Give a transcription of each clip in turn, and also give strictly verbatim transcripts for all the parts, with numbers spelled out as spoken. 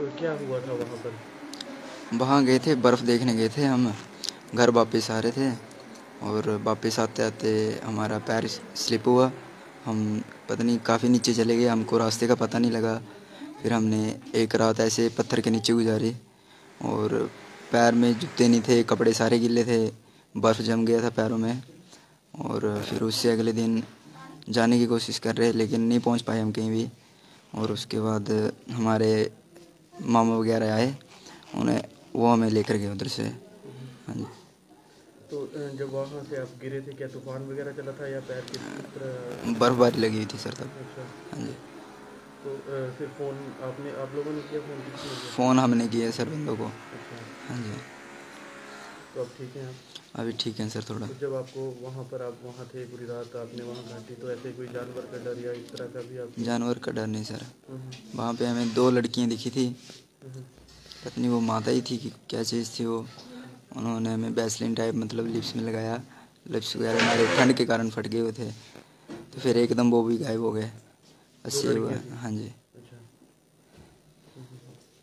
तो क्या हुआ था वहाँ पर? वहाँ गए थे, बर्फ़ देखने गए थे हम। घर वापस आ रहे थे और वापस आते आते हमारा पैर स्लिप हुआ। हम पता नहीं काफ़ी नीचे चले गए, हमको रास्ते का पता नहीं लगा। फिर हमने एक रात ऐसे पत्थर के नीचे गुजारी और पैर में जूते नहीं थे, कपड़े सारे गीले थे, बर्फ़ जम गया था पैरों में। और फिर उससे अगले दिन जाने की कोशिश कर रहे लेकिन नहीं पहुंच पाए हम कहीं भी। और उसके बाद हमारे मामा वगैरह आए, उन्हें वो हमें लेकर गए उधर से। हाँ जी। तो अ, जब वहाँ से आप गिरे थे, क्या तूफान वगैरह चला था या पैर किस किस तरह? बर्फ़बारी लगी हुई थी सर तब। अच्छा। हाँ जी। तो अ, फिर फ़ोन आपने आप लोगों ने किया, फ़ोन किसने किया? फ़ोन हमने किया सर बंदों को। अच्छा। हाँ जी। तो अब ठीक हैं आप? अभी ठीक है सर थोड़ा। तो जब आपको वहाँ पर आप वहाँ थे पूरी रात आपने वहाँ काटी, तो ऐसे कोई जानवर का डर या इस तरह का भी आपको? जानवर का डर नहीं सर। हम्म, हम्म, वहाँ पे हमें दो लड़कियाँ दिखी थी, हम्म, पता नहीं वो माता ही थी कि क्या चीज़ थी वो। उन्होंने हमें वैसलीन टाइप मतलब लिप्स में लगाया। लिप्स वगैरह हमारे ठंड के कारण फट गए हुए थे, तो फिर अच्छा। एकदम वो भी गायब हो गए। दो बस ये हुआ। लड़कियाँ थी? हाँ जी। अच्छा। हम्म,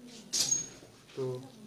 तो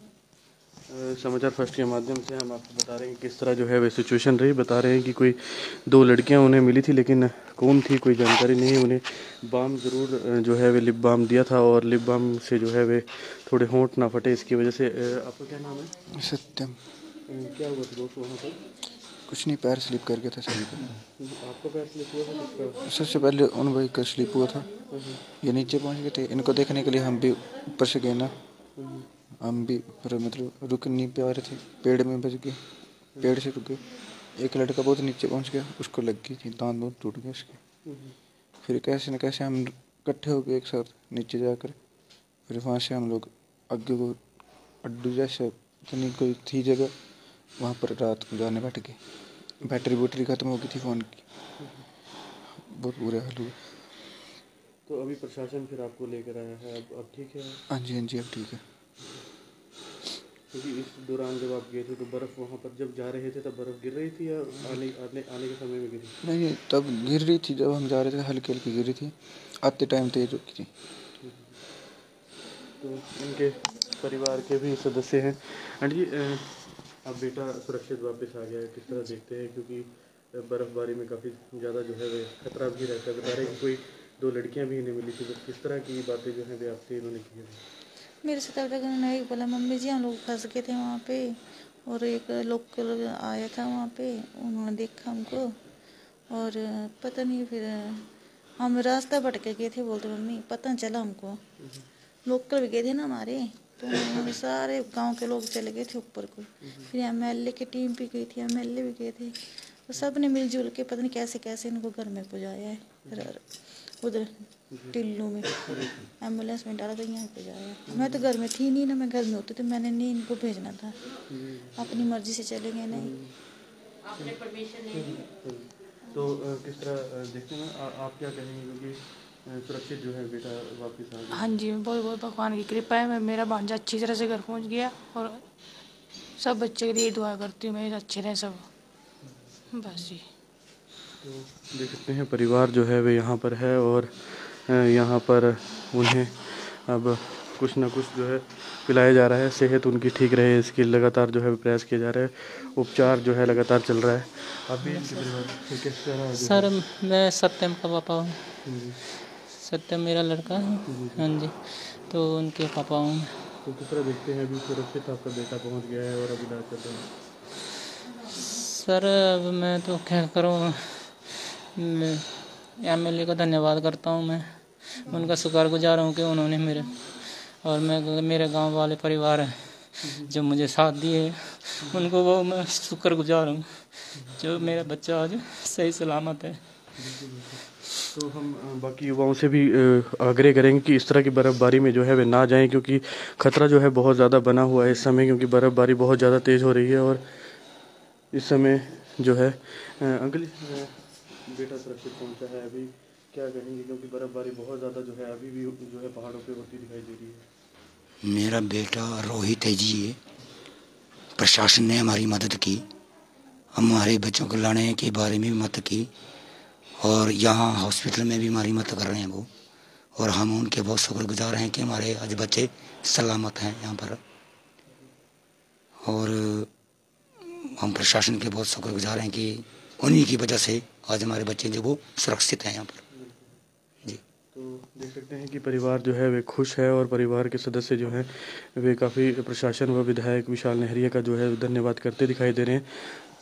अ, समाचार फर्स्ट के माध्यम से हम आपको बता रहे हैं कि किस तरह जो है वे सिचुएशन रही। बता रहे हैं कि कोई दो लड़कियां उन्हें मिली थी, लेकिन कौन थी कोई जानकारी नहीं है। उन्हें बाम ज़रूर अ, जो है वे लिप बाम दिया था, और लिप बाम से जो है वे थोड़े होंठ ना फटे इसकी वजह से। अ, आपका क्या नाम है? सत्यम। अ, क्या हुआ था दोस्त वहाँ पर? कुछ नहीं, पैर स्लिप कर गया था सभी का। आपका पैर स्लिप हुआ था, किसका? सबसे पहले उन भाई का स्लिप हुआ था। हम्म, ये नीचे पहुंच गए थे, इनको देखने के लिए हम भी ऊपर से गए ना। हम्म, हम भी पर मतलब रुक नहीं पा रहे थे, पेड़ में बच गए, पेड़ से रुक गए। एक लड़का बहुत नीचे पहुंच गया, उसको लग गई थी, दांत बहुत टूट गए उसके। हम्म, फिर कैसे न कैसे हम इकट्ठे हो गए एक साथ नीचे जाकर। फिर वहाँ से हम लोग आगे को अड्डू जैसे इतनी कोई थी जगह, वहाँ पर रात को जाने बैठ गए। बैटरी वूटरी खत्म हो गई थी फ़ोन की, हम्म। बहुत बुरे हाल हुए। तो अभी प्रशासन फिर आपको लेकर आया है, अब अब ठीक है? हाँ जी, हाँ जी, अब ठीक है। क्योंकि इस दौरान जब आप गए थे तो बर्फ़ वहाँ पर जब जा रहे थे तब बर्फ़ गिर रही थी या आने आने आने के समय में गिरी? नहीं, तब गिर रही थी, जब हम जा रहे थे हल्की हल्की गिरी थी, आते टाइम तेज रुकी थी। तो उनके परिवार के भी सदस्य हैं। आंटी जी, अ, अब बेटा सुरक्षित वापस आ गया है, किस तरह देखते हैं? क्योंकि बर्फ़बारी में काफ़ी ज़्यादा जो है वे खतरा भी रहता है। बता रहे हैं कि कोई दो लड़कियां भी इन्हें मिली थी, तो किस तरह की बातें जो हैं वे आपसे इन्होंने की हैं? मेरे से तब तक उन्होंने एक बोला, मम्मी जी हम लोग फंस गए थे वहाँ पे, और एक लोकल आया था वहाँ पे, उन्होंने देखा हमको, और पता नहीं फिर हम रास्ता भटके गए थे, बोलते मम्मी पता नहीं चला हमको। लोकल भी गए थे ना हमारे, तो उन्होंने सारे गांव के लोग चले गए थे ऊपर को। फिर एम एल ए की टीम भी गई थी, एम एल ए भी गए थे, तो सब ने मिलजुल के पता नहीं कैसे कैसे इनको घर में पहुँचाया है। फिर उधर टिल्लू में एम्बुलेंस में डाला, तो यहाँ पे जाया। मैं तो घर में थी नहीं ना, मैं घर में होती तो मैंने नहीं इनको भेजना था, अपनी मर्जी से चले गए नहीं। तो अ, किस तरह अ, देखते हैं ना, आ, आप क्या कहेंगे? क्योंकि अ, सुरक्षित जो है बेटा वापस आ गया। हाँ जी, बहुत बहुत भगवान की कृपा है। मैं मेरा भांजा अच्छी तरह से घर पहुंच गया, और सब बच्चे के लिए दुआ करती हूँ, मेरे अच्छे रहे सब, बस जी। तो देख सकते हैं परिवार जो है वे यहाँ पर है, और अ, यहाँ पर उन्हें अब कुछ ना कुछ जो है पिलाया जा रहा है, सेहत उनकी ठीक रहे इसकी लगातार जो है प्रयास किया जा रहा है, उपचार जो है लगातार चल रहा है। आप भी इनके परिवार से किस तरह जो सर है? मैं सत्यम का पापा हूँ। जी, सत्यम मेरा लड़का है। जी, जी। हाँ जी, तो उनके पापा हूँ। तो किस तरह देखते हैं, अभी सुरक्षित आपका बेटा पहुँच गया है और अब इलाज चल रहा है? सर अब मैं तो क्या करूँ, एम एल ए का धन्यवाद करता हूँ मैं, उनका शुक्रगुजार हूँ कि उन्होंने मेरे और मैं मेरे गांव वाले परिवार हैं जो मुझे साथ दिए, उनको वो मैं शुक्रगुजार हूँ जो मेरा बच्चा आज सही सलामत है। बिल्कुल, बिल्कुल। तो हम अ, बाकी युवाओं से भी अ, आग्रह करेंगे कि इस तरह की बर्फ़बारी में जो है वे ना जाएं, क्योंकि खतरा जो है बहुत ज़्यादा बना हुआ है इस समय, क्योंकि बर्फ़बारी बहुत ज़्यादा तेज़ हो रही है। और इस समय जो है अ, अंकल जी, अ, बेटा सुरक्षित पहुंचा है, अभी क्या कहेंगे? क्योंकि बर्फ़बारी बहुत ज़्यादा जो है अभी भी जो है पहाड़ों पे होती दिखाई दे रही है। मेरा बेटा रोहित है जी। ये प्रशासन ने हमारी मदद की, हमारे बच्चों को लाने के बारे में भी मदद की, और यहाँ हॉस्पिटल में भी हमारी मदद कर रहे हैं वो, और हम उनके बहुत शुक्रगुजार हैं कि हमारे आज बच्चे सलामत हैं यहाँ पर। और हम प्रशासन के बहुत शुक्रगुजार हैं कि उन्हीं की वजह से आज हमारे बच्चे जो वो सुरक्षित हैं यहाँ पर। जी, तो देख सकते हैं कि परिवार जो है वे खुश है और परिवार के सदस्य जो हैं वे काफ़ी प्रशासन व विधायक विशाल नेहरिया का जो है धन्यवाद करते दिखाई दे रहे हैं।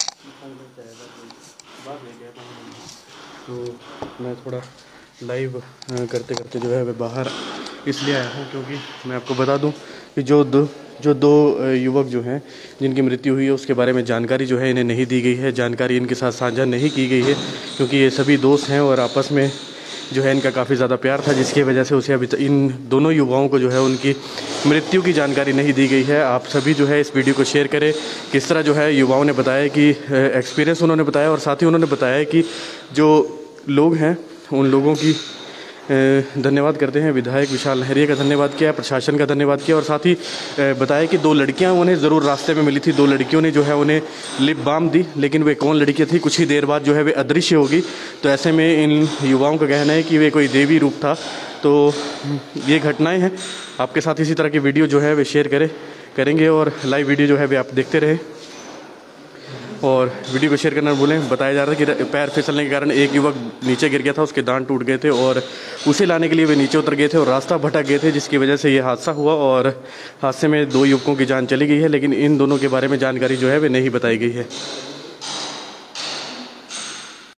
तो मैं थोड़ा लाइव करते करते जो है वे बाहर इसलिए आया हूँ क्योंकि मैं आपको बता दूँ कि जो दो जो दो युवक जो हैं जिनकी मृत्यु हुई है उसके बारे में जानकारी जो है इन्हें नहीं दी गई है, जानकारी इनके साथ साझा नहीं की गई है क्योंकि ये सभी दोस्त हैं और आपस में जो है इनका काफ़ी ज़्यादा प्यार था, जिसकी वजह से उसे अभी इन दोनों युवाओं को जो है उनकी मृत्यु की जानकारी नहीं दी गई है। आप सभी जो है इस वीडियो को शेयर करें। किस तरह जो है युवाओं ने बताया कि एक्सपीरियंस उन्होंने बताया और साथ ही उन्होंने बताया कि जो लोग हैं उन लोगों की धन्यवाद करते हैं। विधायक विशाल नेहरिया का धन्यवाद किया, प्रशासन का धन्यवाद किया और साथ ही बताया कि दो लड़कियां उन्हें ज़रूर रास्ते में मिली थी। दो लड़कियों ने जो है उन्हें लिप बाम दी, लेकिन वे कौन लड़कियां थी कुछ ही देर बाद जो है वे अदृश्य होगी। तो ऐसे में इन युवाओं का कहना है कि वे कोई देवी रूप था। तो ये घटनाएँ हैं। आपके साथ इसी तरह की वीडियो जो है वे शेयर करें करेंगे और लाइव वीडियो जो है वे आप देखते रहें और वीडियो को शेयर करना भूलें। बताया जा रहा है कि पैर फिसलने के कारण एक युवक नीचे गिर गया था, उसके दांत टूट गए थे और उसे लाने के लिए वे नीचे उतर गए थे और रास्ता भटक गए थे, जिसकी वजह से ये हादसा हुआ और हादसे में दो युवकों की जान चली गई है, लेकिन इन दोनों के बारे में जानकारी जो है वे नहीं बताई गई है।